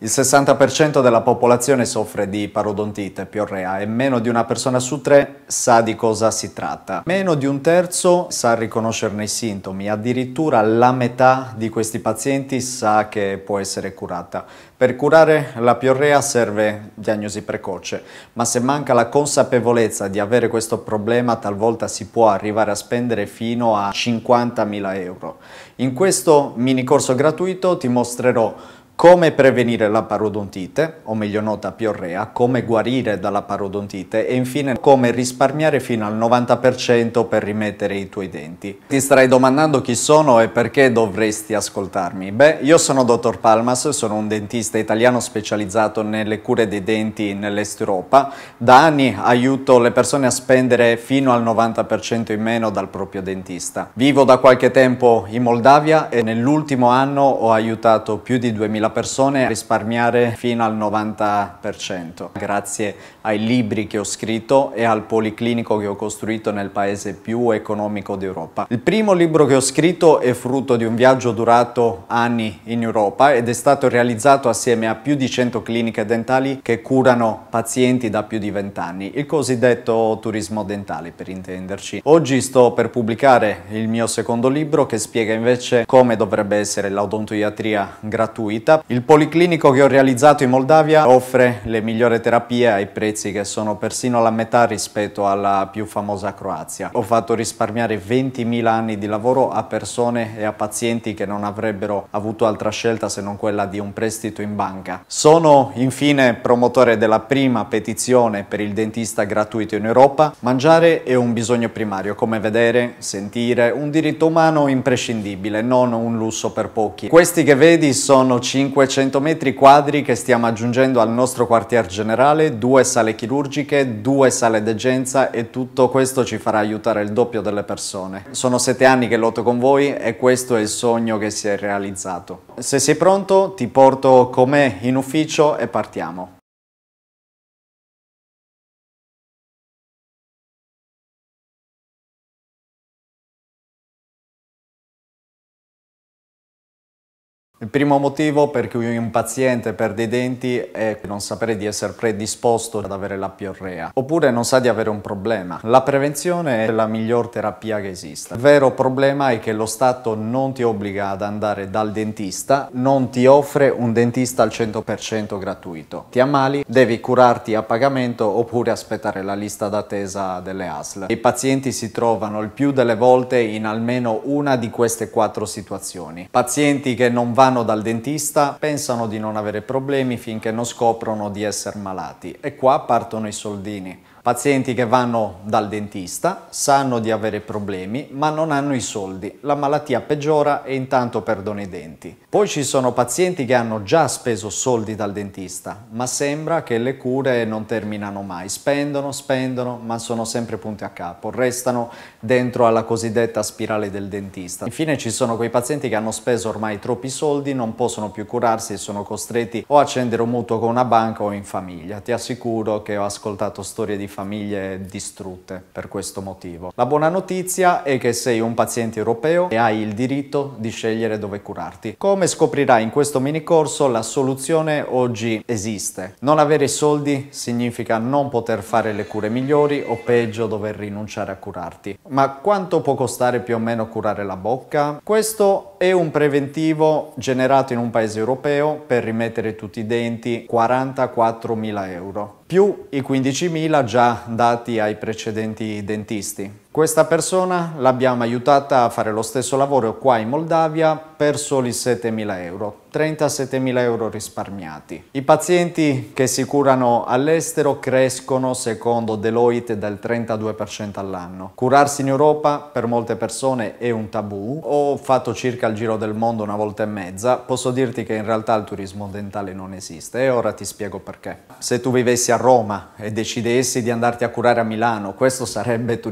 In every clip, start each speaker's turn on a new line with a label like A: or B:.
A: Il 60% della popolazione soffre di parodontite, piorrea, e meno di una persona su 3 sa di cosa si tratta. Meno di un terzo sa riconoscerne i sintomi, addirittura la metà di questi pazienti sa che può essere curata. Per curare la piorrea serve diagnosi precoce, ma se manca la consapevolezza di avere questo problema, talvolta si può arrivare a spendere fino a 50.000 euro. In questo mini corso gratuito ti mostrerò come prevenire la parodontite, o meglio nota piorrea, come guarire dalla parodontite e infine come risparmiare fino al 90% per rimettere i tuoi denti. Ti starai domandando chi sono e perché dovresti ascoltarmi. Beh, io sono Dottor Palmas, sono un dentista italiano specializzato nelle cure dei denti nell'Est Europa. Da anni aiuto le persone a spendere fino al 90% in meno dal proprio dentista. Vivo da qualche tempo in Moldavia e nell'ultimo anno ho aiutato più di 2000 persone a risparmiare fino al 90% grazie ai libri che ho scritto e al policlinico che ho costruito nel paese più economico d'Europa. Il primo libro che ho scritto è frutto di un viaggio durato anni in Europa ed è stato realizzato assieme a più di 100 cliniche dentali che curano pazienti da più di 20 anni, il cosiddetto turismo dentale per intenderci. Oggi sto per pubblicare il mio secondo libro che spiega invece come dovrebbe essere l'odontoiatria gratuita. Il policlinico che ho realizzato in Moldavia offre le migliori terapie ai prezzi che sono persino la metà rispetto alla più famosa Croazia. Ho fatto risparmiare 20.000 anni di lavoro a persone e a pazienti che non avrebbero avuto altra scelta se non quella di un prestito in banca. Sono infine promotore della prima petizione per il dentista gratuito in Europa. Mangiare è un bisogno primario, come vedere, sentire, un diritto umano imprescindibile, non un lusso per pochi. Questi che vedi sono 500 metri quadri che stiamo aggiungendo al nostro quartier generale, 2 sale chirurgiche, 2 sale degenza e tutto questo ci farà aiutare il doppio delle persone. Sono 7 anni che lotto con voi e questo è il sogno che si è realizzato. Se sei pronto ti porto con me in ufficio e partiamo. Il primo motivo per cui un paziente perde i denti è non sapere di essere predisposto ad avere la piorrea, oppure non sa di avere un problema. La prevenzione è la miglior terapia che esista. Il vero problema è che lo Stato non ti obbliga ad andare dal dentista, non ti offre un dentista al 100% gratuito. Ti ammali, devi curarti a pagamento oppure aspettare la lista d'attesa delle ASL. I pazienti si trovano il più delle volte in almeno una di queste 4 situazioni. Pazienti che non vanno dal dentista pensano di non avere problemi finché non scoprono di essere malati e qua partono i soldini. Pazienti che vanno dal dentista sanno di avere problemi ma non hanno i soldi, la malattia peggiora e intanto perdono i denti. Poi ci sono pazienti che hanno già speso soldi dal dentista ma sembra che le cure non terminano mai, spendono ma sono sempre punti a capo, restano dentro alla cosiddetta spirale del dentista. Infine ci sono quei pazienti che hanno speso ormai troppi soldi, non possono più curarsi e sono costretti o a accendere un mutuo con una banca o in famiglia. Ti assicuro che ho ascoltato storie di famiglie distrutte per questo motivo. La buona notizia è che sei un paziente europeo e hai il diritto di scegliere dove curarti. Come scoprirai in questo mini corso, la soluzione oggi esiste. Non avere soldi significa non poter fare le cure migliori o peggio dover rinunciare a curarti. Ma quanto può costare più o meno curare la bocca? Questo è un preventivo generato in un paese europeo per rimettere tutti i denti, 44.000 euro, più i 15.000 già dati ai precedenti dentisti. Questa persona l'abbiamo aiutata a fare lo stesso lavoro qua in Moldavia per soli 7.000 euro, 37.000 euro risparmiati. I pazienti che si curano all'estero crescono secondo Deloitte del 32% all'anno. Curarsi in Europa per molte persone è un tabù. Ho fatto circa il giro del mondo una volta e mezza, posso dirti che in realtà il turismo dentale non esiste e ora ti spiego perché. Se tu vivessi a Roma e decidessi di andarti a curare a Milano, questo sarebbe turismo dentale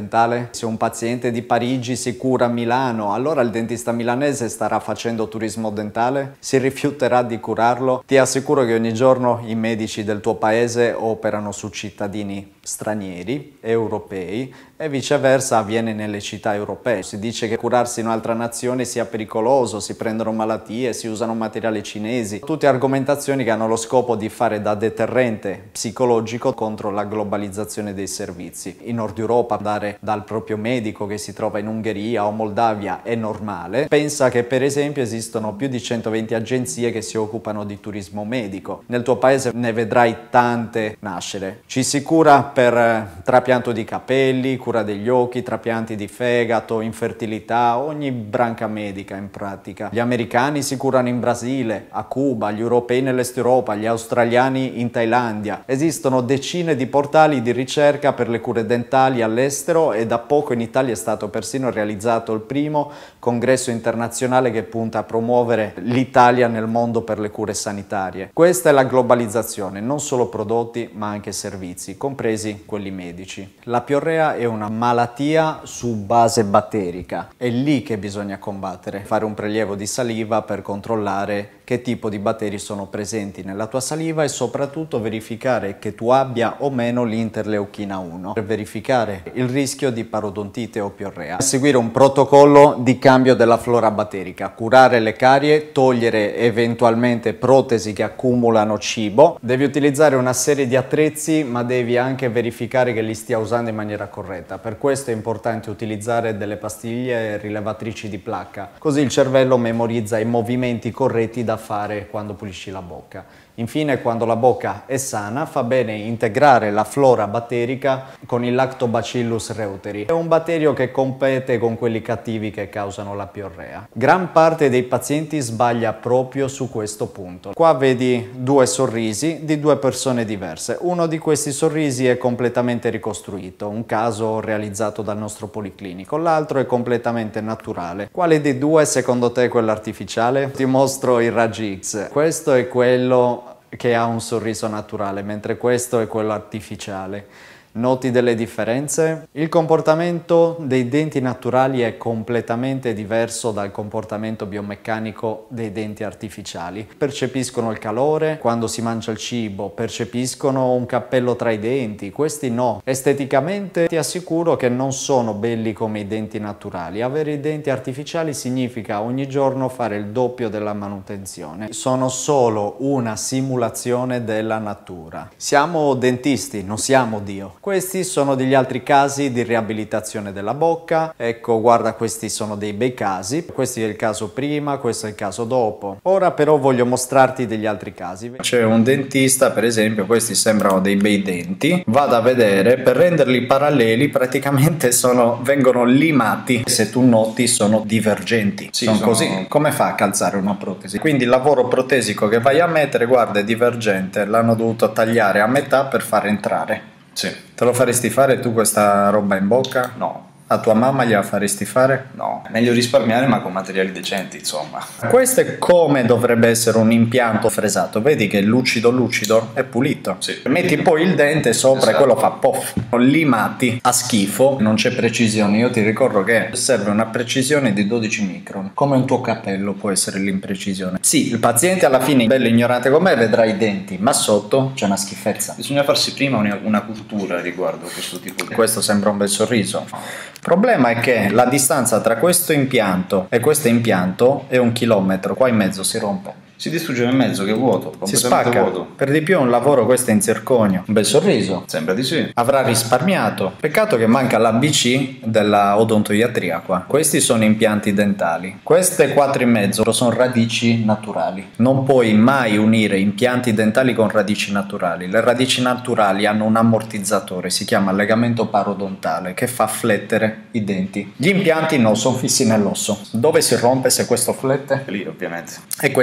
A: dentale? Se un paziente di Parigi si cura a Milano, allora il dentista milanese starà facendo turismo dentale? Si rifiuterà di curarlo? Ti assicuro che ogni giorno i medici del tuo paese operano su cittadini stranieri, europei, e viceversa avviene nelle città europee. Si dice che curarsi in un'altra nazione sia pericoloso, si prendono malattie, si usano materiali cinesi, tutte argomentazioni che hanno lo scopo di fare da deterrente psicologico contro la globalizzazione dei servizi. In Nord Europa andare dal proprio medico che si trova in Ungheria o Moldavia è normale. Pensa che per esempio esistono più di 120 agenzie che si occupano di turismo medico. Nel tuo paese ne vedrai tante nascere. Ci si cura per trapianto di capelli, cura degli occhi, trapianti di fegato, infertilità, ogni branca medica in pratica. Gli americani si curano in Brasile, a Cuba, gli europei nell'Est Europa, gli australiani in Thailandia. Esistono decine di portali di ricerca per le cure dentali all'estero e da poco in Italia è stato persino realizzato il primo congresso internazionale che punta a promuovere l'Italia nel mondo per le cure sanitarie. Questa è la globalizzazione, non solo prodotti ma anche servizi, compresi quelli medici. La piorrea è una malattia su base batterica, è lì che bisogna combattere, fare un prelievo di saliva per controllare che tipo di batteri sono presenti nella tua saliva e soprattutto verificare che tu abbia o meno l'interleuchina 1 per verificare il rischio di parodontite o piorrea. Seguire un protocollo di cambio della flora batterica, curare le carie, togliere eventualmente protesi che accumulano cibo. Devi utilizzare una serie di attrezzi ma devi anche verificare che li stia usando in maniera corretta. Per questo è importante utilizzare delle pastiglie rilevatrici di placca, così il cervello memorizza i movimenti corretti da fare quando pulisci la bocca. Infine, quando la bocca è sana, fa bene integrare la flora batterica con il Lactobacillus reuteri. È un batterio che compete con quelli cattivi che causano la piorrea. Gran parte dei pazienti sbaglia proprio su questo punto. Qua vedi due sorrisi di due persone diverse. Uno di questi sorrisi è completamente ricostruito, un caso realizzato dal nostro policlinico. L'altro è completamente naturale. Quale dei due secondo te è quello artificiale? Ti mostro i raggi X. Questo è quello che ha un sorriso naturale, mentre questo è quello artificiale. Noti delle differenze? Il comportamento dei denti naturali è completamente diverso dal comportamento biomeccanico dei denti artificiali. Percepiscono il calore quando si mangia il cibo, percepiscono un cappello tra i denti, questi no. Esteticamente ti assicuro che non sono belli come i denti naturali. Avere i denti artificiali significa ogni giorno fare il doppio della manutenzione. Sono solo una simulazione della natura. Siamo dentisti, non siamo Dio. Questi sono degli altri casi di riabilitazione della bocca. Ecco, guarda, questi sono dei bei casi. Questo è il caso prima, questo è il caso dopo. Ora però voglio mostrarti degli altri casi. C'è un dentista, per esempio, questi sembrano dei bei denti. Vado a vedere, per renderli paralleli praticamente vengono limati. Se tu noti sono divergenti. Sì, sono così. Come fa a calzare una protesi? Quindi il lavoro protesico che vai a mettere, guarda, è divergente. L'hanno dovuto tagliare a metà per far entrare. Sì. Te lo faresti fare tu questa roba in bocca? No. A tua mamma gliela faresti fare? No.
B: Meglio risparmiare ma con materiali decenti, insomma.
A: Questo è come dovrebbe essere un impianto fresato. Vedi che è lucido lucido? È pulito. Sì. Metti poi il dente sopra, esatto, e quello fa poff. Limati a schifo, non c'è precisione. Io ti ricordo che serve una precisione di 12 micron. Come un tuo capello può essere l'imprecisione. Sì, il paziente alla fine, bello ignorante come vedrà i denti, ma sotto c'è una schifezza.
B: Bisogna farsi prima una cultura riguardo questo tipo di...
A: Questo sembra un bel sorriso. Il problema è che la distanza tra questo impianto e questo impianto è 1 chilometro, qua in mezzo si rompe.
B: Si distrugge nel mezzo, che è vuoto,
A: si spacca. Vuoto. Per di più è un lavoro, questo è in zirconio. Un bel sorriso.
B: Sembra di sì.
A: Avrà risparmiato. Peccato che manca l'ABC della odontoiatria qua. Questi sono impianti dentali. Queste 4,5 sono radici naturali. Non puoi mai unire impianti dentali con radici naturali. Le radici naturali hanno un ammortizzatore, si chiama legamento parodontale, che fa flettere i denti. Gli impianti no, sono fissi nell'osso. Dove si rompe se questo flette?
B: Lì, ovviamente.
A: E questo è zirconio.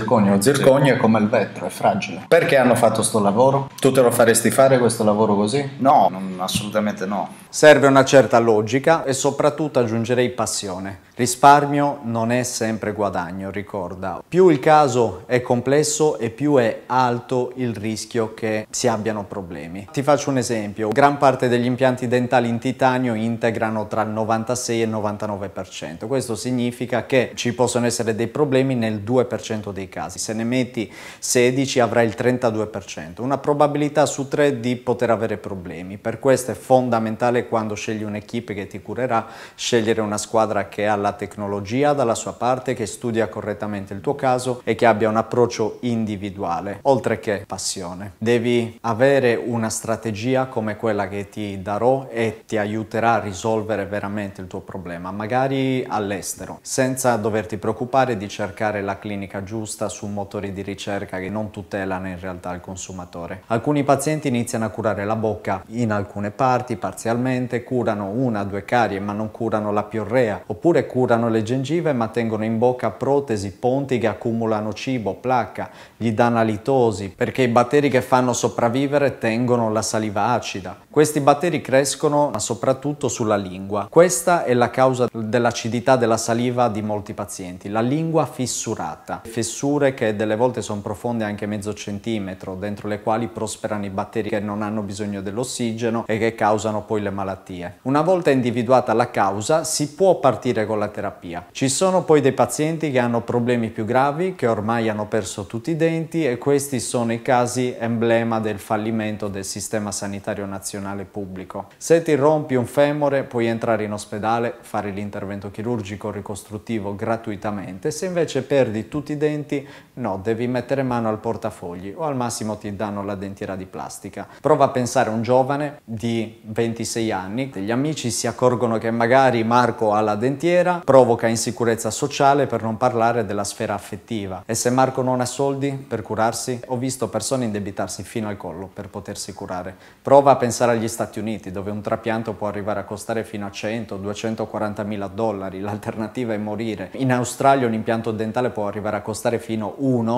A: zirconio. Zirconio è come il vetro, è fragile. Perché hanno fatto sto lavoro? Tu te lo faresti fare questo lavoro così?
B: No, assolutamente no.
A: Serve una certa logica e soprattutto aggiungerei passione. Risparmio non è sempre guadagno, ricorda. Più il caso è complesso e più è alto il rischio che si abbiano problemi. Ti faccio un esempio. Gran parte degli impianti dentali in titanio integrano tra il 96 e il 99%. Questo significa che ci possono essere dei problemi nel 2% dei casi. Se ne metti 16 avrai il 32%. Una probabilità su 3 di poter avere problemi. Per questo è fondamentale, quando scegli un'equipe che ti curerà, scegliere una squadra che ha la tecnologia dalla sua parte, che studia correttamente il tuo caso e che abbia un approccio individuale, oltre che passione. Devi avere una strategia come quella che ti darò e ti aiuterà a risolvere veramente il tuo problema, magari all'estero, senza doverti preoccupare di cercare la clinica giusta su motori di ricerca che non tutelano in realtà il consumatore. Alcuni pazienti iniziano a curare la bocca in alcune parti, parzialmente, curano 1 o 2 carie ma non curano la piorrea, oppure curano le gengive ma tengono in bocca protesi, ponti che accumulano cibo, placca, gli danno alitosi, perché i batteri che fanno sopravvivere tengono la saliva acida. Questi batteri crescono ma soprattutto sulla lingua. Questa è la causa dell'acidità della saliva di molti pazienti, la lingua fissurata. Fessure che delle volte sono profonde anche mezzo centimetro, dentro le quali prosperano i batteri che non hanno bisogno dell'ossigeno e che causano poi le malattie. Una volta individuata la causa, si può partire con la terapia. Ci sono poi dei pazienti che hanno problemi più gravi, che ormai hanno perso tutti i denti, e questi sono i casi emblema del fallimento del sistema sanitario nazionale pubblico. Se ti rompi un femore, puoi entrare in ospedale, fare l'intervento chirurgico ricostruttivo gratuitamente. Se invece perdi tutti i denti, no, devi mettere mano al portafogli o al massimo ti danno la dentiera di plastica. Prova a pensare a un giovane di 26 anni, degli amici si accorgono che magari Marco ha la dentiera, provoca insicurezza sociale, per non parlare della sfera affettiva. E se Marco non ha soldi per curarsi? Ho visto persone indebitarsi fino al collo per potersi curare. Prova a pensare agli Stati Uniti, dove un trapianto può arrivare a costare fino a 100-240 mila dollari, l'alternativa è morire. In Australia un impianto dentale può arrivare a costare fino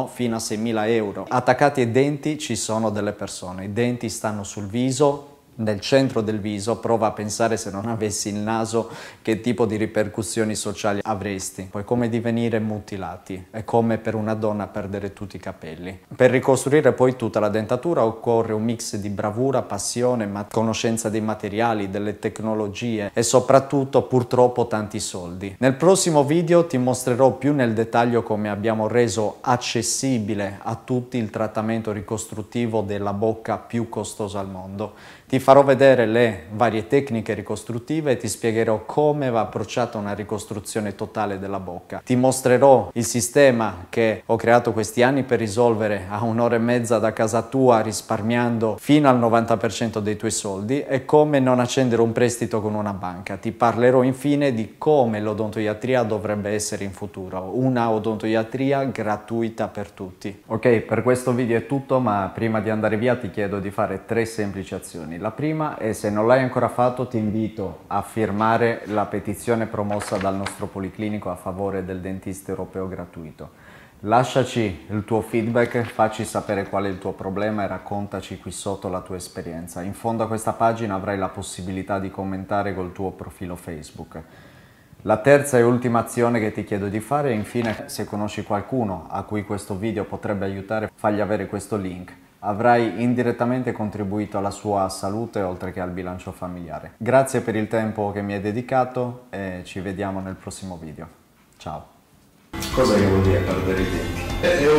A: a 6 mila euro. Attaccati ai denti ci sono delle persone, i denti stanno sul viso, nel centro del viso. Prova a pensare, se non avessi il naso, che tipo di ripercussioni sociali avresti. Poi come divenire mutilati, è come per una donna perdere tutti i capelli. Per ricostruire poi tutta la dentatura occorre un mix di bravura, passione, conoscenza dei materiali, delle tecnologie e soprattutto purtroppo tanti soldi. Nel prossimo video ti mostrerò più nel dettaglio come abbiamo reso accessibile a tutti il trattamento ricostruttivo della bocca più costoso al mondo. Ti farò vedere le varie tecniche ricostruttive e ti spiegherò come va approcciata una ricostruzione totale della bocca. Ti mostrerò il sistema che ho creato questi anni per risolvere a 1 ora e mezza da casa tua, risparmiando fino al 90% dei tuoi soldi, e come non accendere un prestito con una banca. Ti parlerò infine di come l'odontoiatria dovrebbe essere in futuro, una odontoiatria gratuita per tutti. Ok, per questo video è tutto, ma prima di andare via ti chiedo di fare 3 semplici azioni. La prima è, se non l'hai ancora fatto, ti invito a firmare la petizione promossa dal nostro policlinico a favore del dentista europeo gratuito. Lasciaci il tuo feedback, facci sapere qual è il tuo problema e raccontaci qui sotto la tua esperienza. In fondo a questa pagina avrai la possibilità di commentare col tuo profilo Facebook. La terza e ultima azione che ti chiedo di fare è, infine, se conosci qualcuno a cui questo video potrebbe aiutare, fagli avere questo link. Avrai indirettamente contribuito alla sua salute oltre che al bilancio familiare. Grazie per il tempo che mi hai dedicato e ci vediamo nel prossimo video. Ciao. Cosa vuol dire perdere i denti?
C: È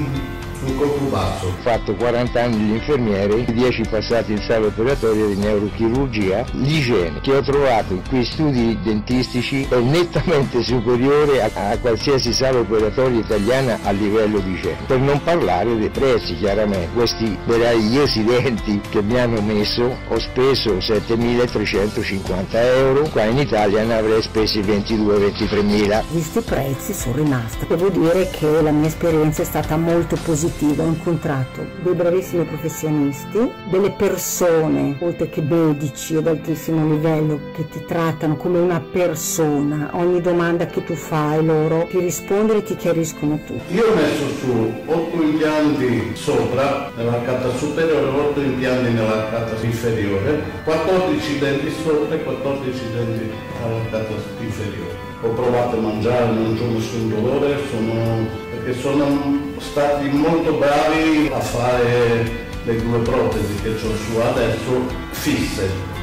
C: un colpo basso. Ho fatto 40 anni di infermiere, 10 passati in sala operatoria di neurochirurgia. L'igiene che ho trovato in quei studi dentistici è nettamente superiore a qualsiasi sala operatoria italiana a livello di igiene. Per non parlare dei prezzi, chiaramente. Questi meravigliosi denti che mi hanno messo ho speso 7.350 euro, qua in Italia ne avrei spesi 22-23.000.
D: Questi prezzi sono rimasti. Devo dire che la mia esperienza è stata molto positiva. positivo, ho incontrato dei bravissimi professionisti, delle persone, oltre che medici ad altissimo livello, che ti trattano come una persona. Ogni domanda che tu fai loro ti rispondono e ti chiariscono tutto.
E: Io ho messo su 8 impianti sopra nell'arcata superiore, 8 impianti nell'arcata inferiore, 14 denti sopra e 14 denti nell'arcata inferiore. Ho provato a mangiare, non ho nessun dolore, perché sono stati molto bravi a fare le 2 protesi che ho su adesso fisse.